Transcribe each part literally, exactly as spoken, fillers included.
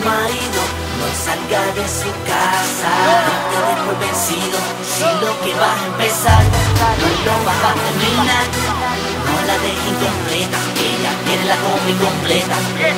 marido, no salga de su casa. No te des por vencido, si lo que vas a empezar no lo vas a terminar. No la dejes incompleta, ella quiere la combi completa.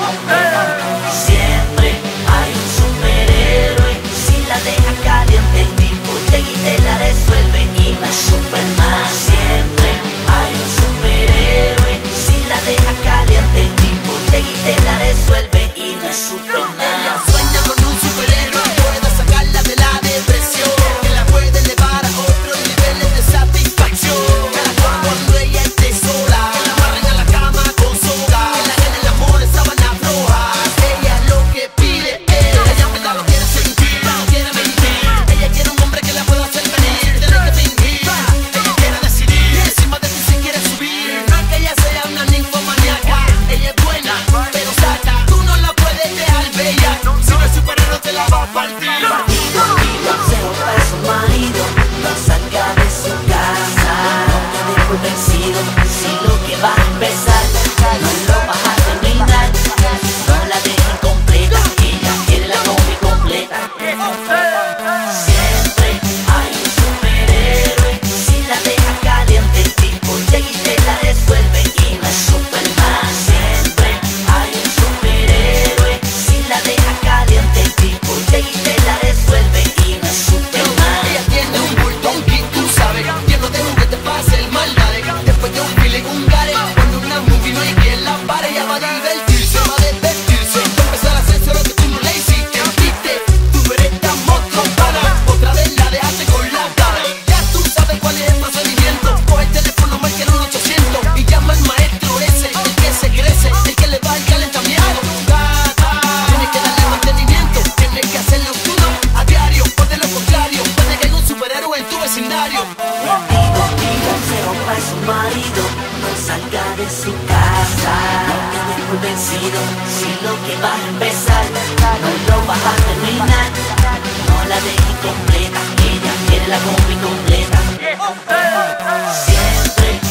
Siempre hay un superhéroe, si la deja caliente el tipo llega y te la resuelve y no es Superman. Siempre hay un superhéroe, si la deja caliente el tipo llega y te la resuelve y no es Superman. Ella sueña con un superhéroe, puede sacarla de la depresión, que la puede elevar a otros niveles de satisfacción. Cada cual cuando ella esté sola, que la amarren a la cama con soga, que la den el amor en sábana floja. Ella lo que pide es, ella me la lo quiere sentir, no quiere mentir. Ella quiere un hombre que la pueda hacer venir, tiene que fingir. Ella quiere decidir, y encima de ti se quiere subir. No es que ella sea una ninfomaníaca, ella es buena, pero saca. Tú no la puedes dejar bella, si no es superhéroe te la va a partir. Consejo para su marido, no salga de su casa. No te des por vencido, si lo que vas a empezar no lo vas a terminar. No la dejes incompleta, ella quiere la combi completa. Siempre hay un superhéroe, si la deja caliente el tipo llega y te la resuelve y no es Superman. Siempre hay un superhéroe, si la deja caliente el tipo llega y te la resuelve y no es Superman. Ella tiene un bulldog que tú sabes, lleno de juguetes para hacer maldades. Después de un feeling, un gare, cuando una movie no hay quien la pare. Ella va a divertirse, va a divertirse, va a empezar a hacer lo que tú no le hiciste. Viste, tú no eres tan monstruo para otra vez la dejaste con la cara. Ya tú sabes cuál es el procedimiento, coge el teléfono, marca el uno ochocientos y llama al maestro ese, el que se crece, el que le va el calentamiento. Gata, tienes que darle mantenimiento, tienes que hacerlo todo a diario, por de lo contrario puede que haya un superhéroe en tu vecindario. Digo, mi consejo para su marido, no salga de su casa. No te des por vencido, si lo que vas a empezar no lo vas a terminar. No la dejes completa, ella quiere la combi completa. Siempre